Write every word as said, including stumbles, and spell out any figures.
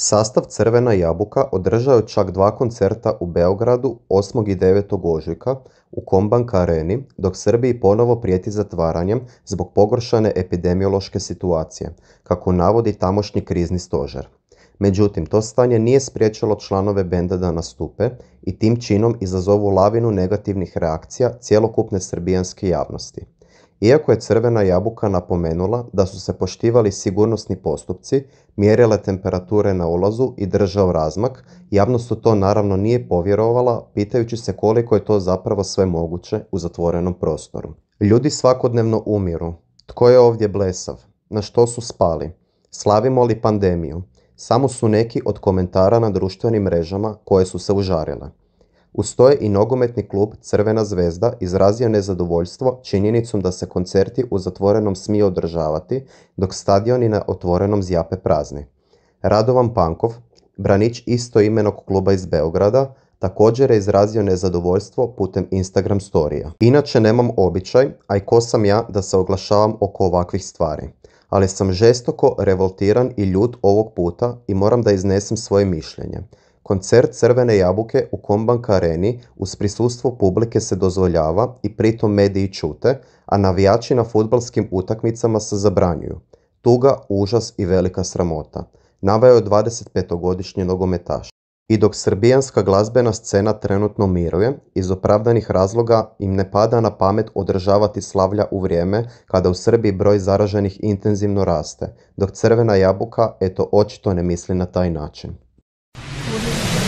Sastav Crvena jabuka održao je čak dva koncerta u Beogradu osmog i devetog ožujka u Kombank areni, dok Srbiji ponovo prijeti zatvaranjem zbog pogoršane epidemiološke situacije, kako navodi tamošnji krizni stožer. Međutim, to stanje nije spriječilo članove benda da nastupe i tim činom izazovu lavinu negativnih reakcija cjelokupne srbijanske javnosti. Iako je Crvena jabuka napomenula da su se poštivali sigurnosni postupci, mjerile temperature na ulazu i držao razmak, javnost u to naravno nije povjerovala, pitajući se koliko je to zapravo sve moguće u zatvorenom prostoru. Ljudi svakodnevno umiru. Tko je ovdje blesav? Na što su spali? Slavimo li pandemiju? Samo su neki od komentara na društvenim mrežama koje su se užarile. Uz to je i nogometni klub Crvena zvezda izrazio nezadovoljstvo činjenicom da se koncerti u zatvorenom smiju održavati, dok stadioni na otvorenom zjape prazni. Radovan Pankov, branič istoimenog kluba iz Beograda, također je izrazio nezadovoljstvo putem Instagram storija. Inače nemam običaj, a i ko sam ja da se oglašavam oko ovakvih stvari, ali sam žestoko revoltiran i ljut ovog puta i moram da iznesem svoje mišljenje. Koncert Crvene jabuke u Kombank areni uz prisustvo publike se dozvoljava i pritom mediji ćute, a navijači na fudbalskim utakmicama se zabranjuju. Tuga, užas i velika sramota, naveo je dvadesetpetogodišnji nogometaš. I dok srbijanska glazbena scena trenutno miruje, iz opravdanih razloga im ne pada na pamet održavati slavlja u vrijeme kada u Srbiji broj zaraženih intenzivno raste, dok Crvena jabuka eto očito ne misli na taj način.